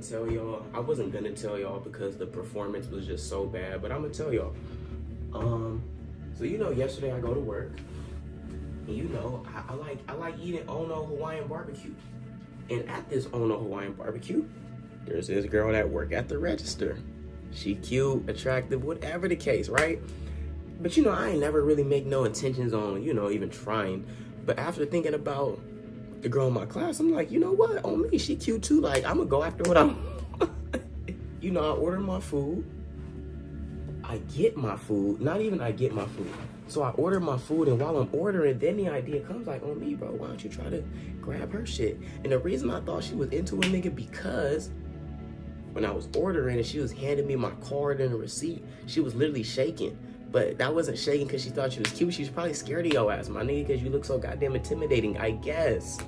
tell y'all. I wasn't gonna tell y'all because the performance was just so bad, but I'm gonna tell y'all. So you know, yesterday I go to work, and you know, I like eating Ono Hawaiian barbecue. And at this Ono Hawaiian barbecue, there's this girl that work at the register. She cute, attractive, whatever the case, right? But you know, I ain't never really make no intentions on, you know, even trying. But after thinking about the girl in my class, I'm like, you know what? On me, she cute too. Like, I'm gonna go after what I'm. You know, I order my food. I get my food. Not even I get my food. So I order my food, and while I'm ordering, then the idea comes like, on me, bro, why don't you try to grab her shit? And the reason I thought she was into a nigga because when I was ordering and she was handing me my card and a receipt, she was literally shaking. But that wasn't shaking because she thought she was cute. She was probably scared of your ass, my nigga, because you look so goddamn intimidating, I guess.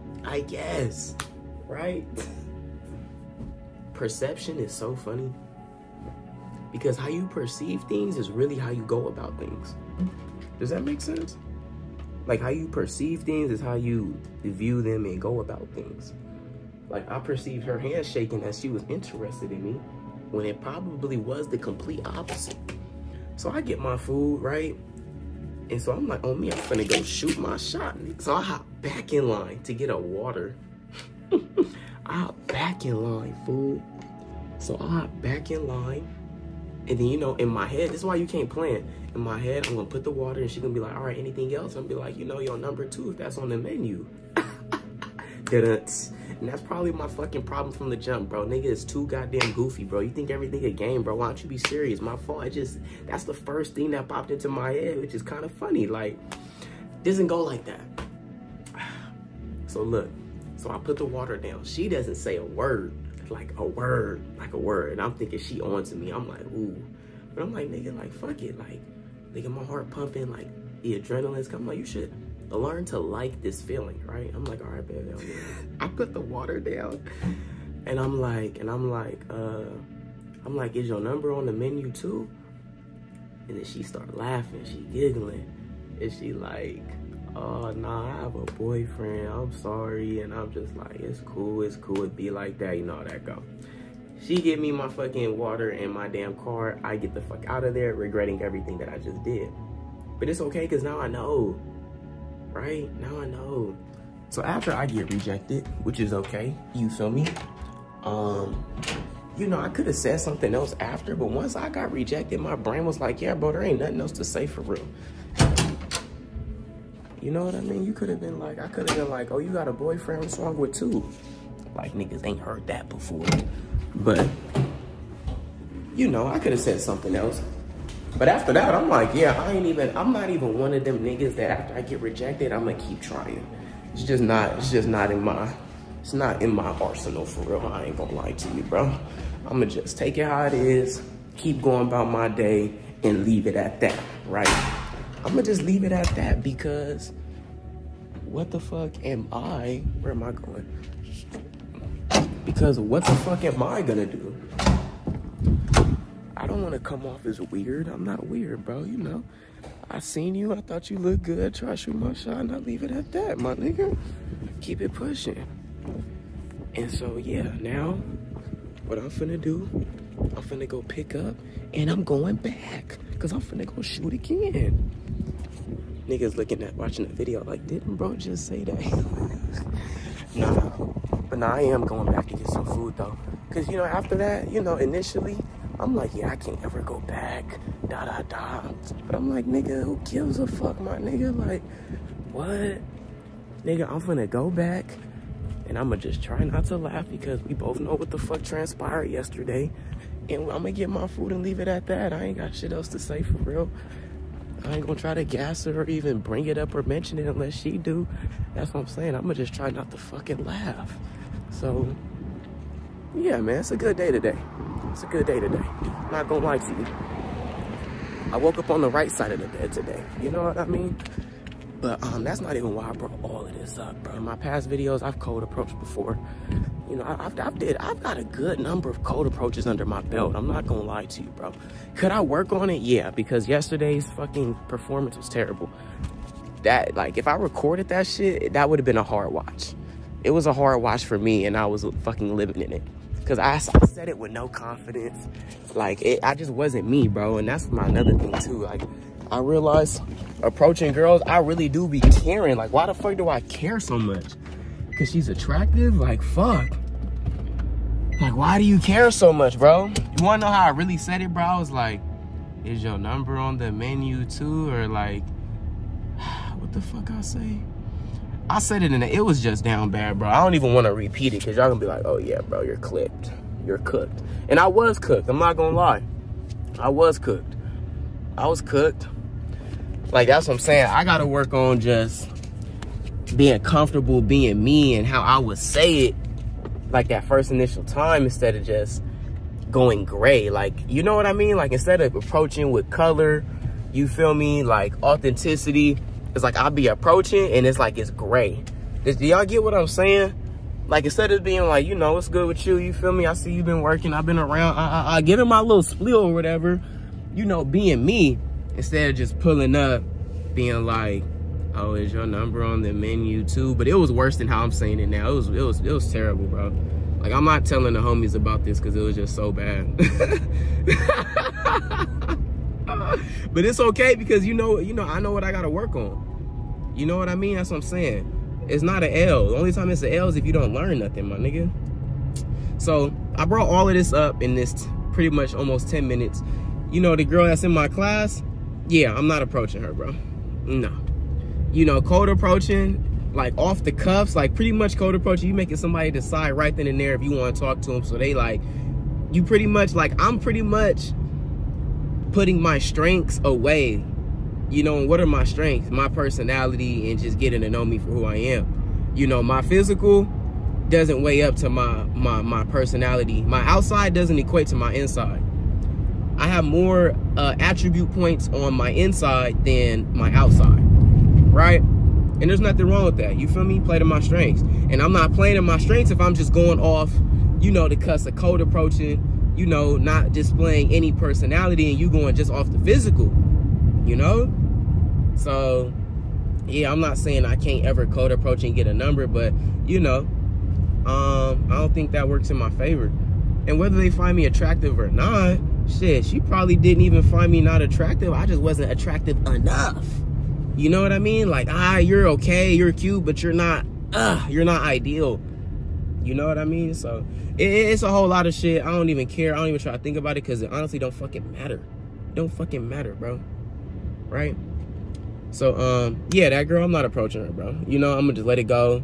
Right? Perception is so funny. Because how you perceive things is really how you go about things. Does that make sense? Like, how you perceive things is how you view them and go about things. Like, I perceived her hand shaking as she was interested in me when it probably was the complete opposite. So I get my food, right? And so I'm like, oh me, I'm gonna go shoot my shot. So I hop back in line to get a water. I hop back in line, fool. So I hop back in line. And then, you know, in my head, this is why you can't plan. In my head, I'm gonna put the water and she's gonna be like, all right, anything else? I'm gonna be like, you know, your number 2 if that's on the menu. And that's probably my fucking problem from the jump, bro. Nigga is too goddamn goofy, bro. You think everything a game, bro. Why don't you be serious? My fault. That's the first thing that popped into my head, which is kind of funny. Like, doesn't go like that. So look, so I put the water down. She doesn't say a word. Like a word. And I'm thinking she on to me. I'm like, ooh. But I'm like, nigga, like, fuck it. Like, nigga, my heart pumping, like, the adrenaline's coming. Like, you should learn to like this feeling, right? I'm like, all right, baby. I put the water down. And I'm like, is your number on the menu too? And then she started laughing. She giggling. And she like, oh, nah, I have a boyfriend. I'm sorry. And I'm just like, it's cool. It be like that. You know how that go. She give me my fucking water and my damn card. I get the fuck out of there regretting everything that I just did. But it's okay because now I know. Right? Now I know. So after I get rejected, which is okay. You feel me? You know, I could have said something else after, but once I got rejected, my brain was like, yeah, bro, there ain't nothing else to say for real. You know what I mean? You could have been like, I could have been like, oh, you got a boyfriend, what's wrong with 2? Like, niggas ain't heard that before. But, you know, I could have said something else. But after that, I'm like, yeah, I'm not even one of them niggas that after I get rejected, I'm gonna keep trying. It's not in my arsenal for real. I ain't gonna lie to you, bro. I'm gonna just take it how it is, keep going about my day, and leave it at that, right? I'm gonna just leave it at that because what the fuck am I? Where am I going? Because what the fuck am I gonna do? I don't want to come off as weird. I'm not weird, bro. You know, I seen you. I thought you looked good. Try to shoot my shot and I leave it at that, my nigga. Keep it pushing. And so, yeah, now what I'm finna do, I'm finna go pick up and I'm going back because I'm finna go shoot again. Niggas watching the video like, didn't bro just say that? No. But now I am going back to get some food though. Because, you know, after that, you know, initially, I'm like, yeah, I can't ever go back, But I'm like, nigga, who gives a fuck, my nigga? Like, what? Nigga, I'm finna go back, and I'm gonna just try not to laugh because we both know what the fuck transpired yesterday. And I'm gonna get my food and leave it at that. I ain't got shit else to say for real. I ain't gonna try to gas her or even bring it up or mention it unless she do. That's what I'm saying. I'm gonna just try not to fucking laugh. So, yeah, man, it's a good day today. It's a good day today. Not gonna lie to you. I woke up on the right side of the bed today. You know what I mean? But that's not even why I brought all of this up, bro. In my past videos, I've cold approached before. You know, I've got a good number of cold approaches under my belt. I'm not gonna lie to you, bro. Could I work on it? Yeah, because yesterday's fucking performance was terrible. That, like, if I recorded that shit, that would have been a hard watch. It was a hard watch for me, and I was fucking living in it. Because I said it with no confidence. Like, I just wasn't me, bro. And that's my another thing, too. Like, I realized approaching girls, I really do be caring. Like, why the fuck do I care so much? Because she's attractive? Like, fuck. Like, why do you care so much, bro? You want to know how I really said it, bro? I was like, is your number on the menu, too? Or, like, what the fuck I say? I said it it was just down bad, bro. I don't even want to repeat it because y'all gonna be like, oh yeah, bro, you're clipped. You're cooked. And I was cooked. I'm not gonna lie. I was cooked. I was cooked. Like, that's what I'm saying. I gotta work on just being comfortable being me and how I would say it like that first initial time instead of just going gray. Like, you know what I mean? Like, instead of approaching with color, you feel me? Like, authenticity. It's like I'll be approaching and it's like it's gray. Do y'all get what I'm saying? Like, instead of being like, you know, what's good with you? You feel me? I see you've been working. I've been around. I give him my little spiel or whatever. You know, being me instead of just pulling up, being like, oh, is your number on the menu too? But it was worse than how I'm saying it now. It was terrible, bro. Like, I'm not telling the homies about this because it was just so bad. But it's okay because you know, I know what I gotta work on. You know what I mean? That's what I'm saying. It's not an L. The only time it's an L is if you don't learn nothing, my nigga. So I brought all of this up in this pretty much almost 10 minutes. You know, the girl that's in my class, yeah, I'm not approaching her, bro. No. You know, cold approaching, like off the cuffs, like pretty much cold approaching, you making somebody decide right then and there if you want to talk to them. So they like, you pretty much, like, I'm pretty much putting my strengths away. You know, and what are my strengths? My personality and just getting to know me for who I am. You know, my physical doesn't weigh up to my personality. My outside doesn't equate to my inside. I have more attribute points on my inside than my outside, right? And there's nothing wrong with that. You feel me? Play to my strengths. And I'm not playing to my strengths if I'm just going off, you know, the cuss of cold approaching, you know, not displaying any personality and you going just off the physical, you know? So, yeah, I'm not saying I can't ever cold approach and get a number, but, you know, I don't think that works in my favor. And whether they find me attractive or not, shit, she probably didn't even find me not attractive. I just wasn't attractive enough. You know what I mean? Like, you're okay, you're cute, but you're not ideal. You know what I mean? So it's a whole lot of shit. I don't even care. I don't even try to think about it because it honestly don't fucking matter. It don't fucking matter, bro. Right? So, yeah, that girl, I'm not approaching her, bro. You know, I'm gonna just let it go.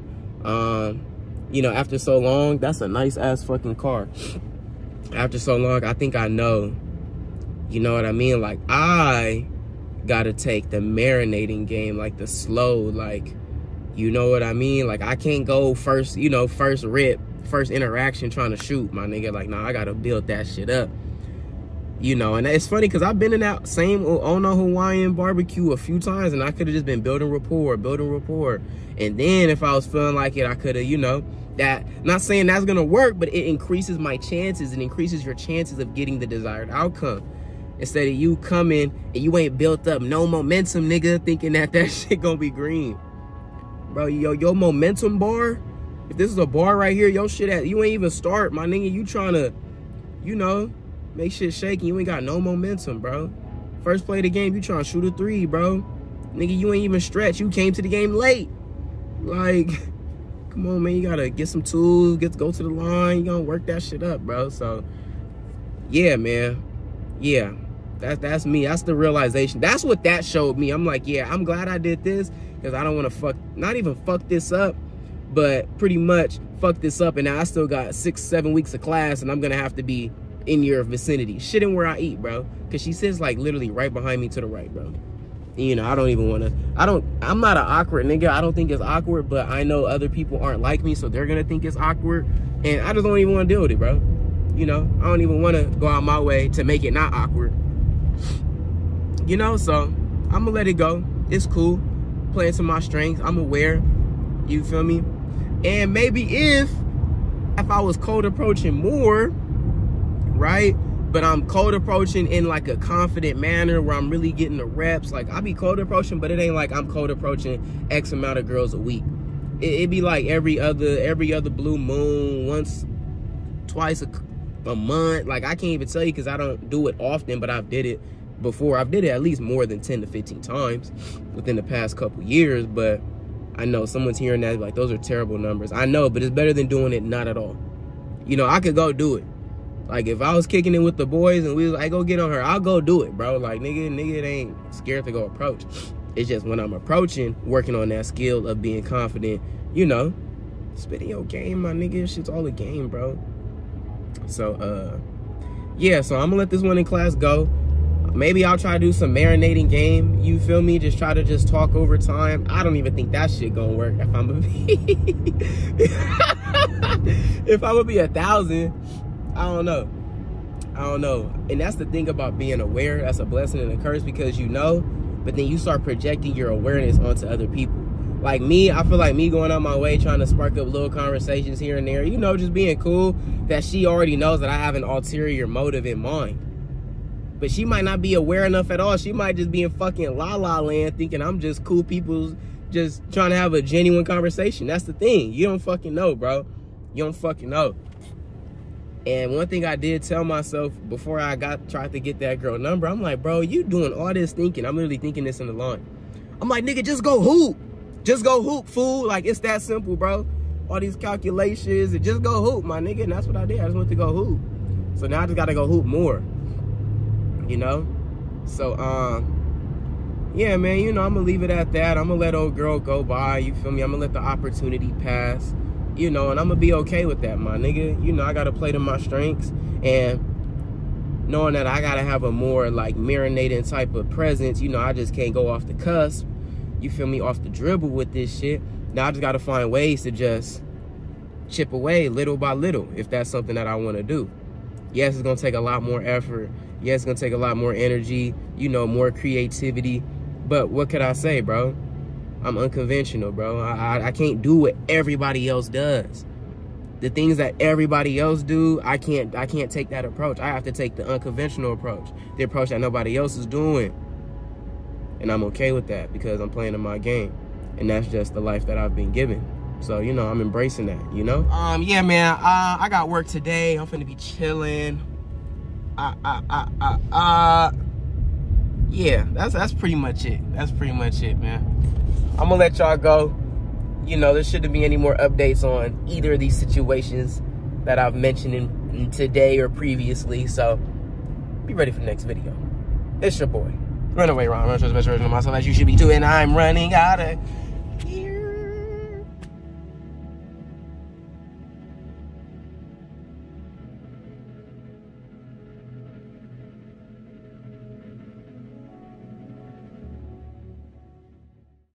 You know, after so long, that's a nice ass fucking car. After so long, I think I know. You know what I mean? Like, I gotta take the marinating game, like the slow, like, you know what I mean? Like, I can't go first, you know, first rip, first interaction trying to shoot, my nigga. Like, nah, I gotta build that shit up. You know, and it's funny because I've been in that same Ono Hawaiian barbecue a few times and I could have just been building rapport. And then if I was feeling like it, I could have, you know, that, not saying that's gonna work, but it increases my chances and increases your chances of getting the desired outcome. Instead of you coming and you ain't built up no momentum, nigga, thinking that shit gonna be green. Bro, your momentum bar, if this is a bar right here, your shit you ain't even start, my nigga. You trying to, you know, make shit shake and you ain't got no momentum, bro. First play of the game, you trying to shoot a 3, bro. Nigga, you ain't even stretch. You came to the game late. Like, come on, man. You gotta get some tools, go to the line. You gonna work that shit up, bro. So, yeah, man. Yeah. That's me. That's the realization. That's what that showed me. I'm like, yeah, I'm glad I did this because I don't want to not even fuck this up, but pretty much fuck this up. And now I still got 6-7 weeks of class and I'm going to have to be in your vicinity. Shit in where I eat, bro. Because she sits like literally right behind me to the right, bro. You know, I don't even want to, I'm not an awkward nigga. I don't think it's awkward, but I know other people aren't like me, so they're going to think it's awkward. And I just don't even want to deal with it, bro. You know, I don't even want to go out my way to make it not awkward. You know, so I'm gonna let it go. It's cool. Playing to my strengths. I'm aware. You feel me? And maybe if I was cold approaching more, right? But I'm cold approaching in like a confident manner where I'm really getting the reps. Like, I be cold approaching, but it ain't like I'm cold approaching X amount of girls a week. It'd be like every other blue moon, once twice a month. Like, I can't even tell you because I don't do it often, but I've did it before. I've did it at least more than 10 to 15 times within the past couple years. But I know someone's hearing that, like, those are terrible numbers. I know, but it's better than doing it not at all. You know, I could go do it. Like, if I was kicking it with the boys and we was like, go get on her, I'll go do it, bro. Like, nigga ain't scared to go approach. It's just when I'm approaching, working on that skill of being confident, you know, spitting your game, my nigga. Shit's all a game, bro. So, yeah, so I'm gonna let this one in class go. Maybe I'll try to do some marinating game, you feel me? Just try to just talk over time. I don't even think that shit gonna work if I'm gonna be if I'm gonna be 1,000. I don't know. And that's the thing about being aware. That's a blessing and a curse, because you know, but then you start projecting your awareness onto other people. Like me, I feel like me going out my way trying to spark up little conversations here and there, you know, just being cool, that she already knows that I have an ulterior motive in mind. But she might not be aware enough at all. She might just be in fucking la-la land thinking I'm just cool people just trying to have a genuine conversation. That's the thing. You don't fucking know, bro. You don't fucking know. And one thing I did tell myself before I tried to get that girl number, I'm like, bro, you doing all this thinking. I'm literally thinking this in the line. I'm like, nigga, just go hoop. Just go hoop, fool. Like, it's that simple, bro. All these calculations, and just go hoop, my nigga. And that's what I did. I just went to go hoop. So now I just got to go hoop more. You know? So, yeah, man, you know, I'm going to leave it at that. I'm going to let old girl go by. You feel me? I'm going to let the opportunity pass. You know, and I'm going to be okay with that, my nigga. You know, I got to play to my strengths. And knowing that I got to have a more, like, marinating type of presence, you know, I just can't go off the cusp. You feel me? Off the dribble with this shit. Now I just got to find ways to just chip away little by little if that's something that I want to do. Yes, it's going to take a lot more effort. Yes, it's going to take a lot more energy, you know, more creativity. But what could I say, bro? I'm unconventional, bro. I can't do what everybody else does. The things that everybody else do, I can't take that approach. I have to take the unconventional approach, the approach that nobody else is doing. And I'm okay with that because I'm playing in my game. And that's just the life that I've been given. So, you know, I'm embracing that, you know? Yeah, man, I got work today. I'm finna be chilling. Yeah, that's pretty much it. That's pretty much it, man. I'm gonna let y'all go. You know, there shouldn't be any more updates on either of these situations that I've mentioned in today or previously. So, be ready for the next video. It's your boy, Runaway Ron. I'm the best version of myself as you should be too, and I'm running out of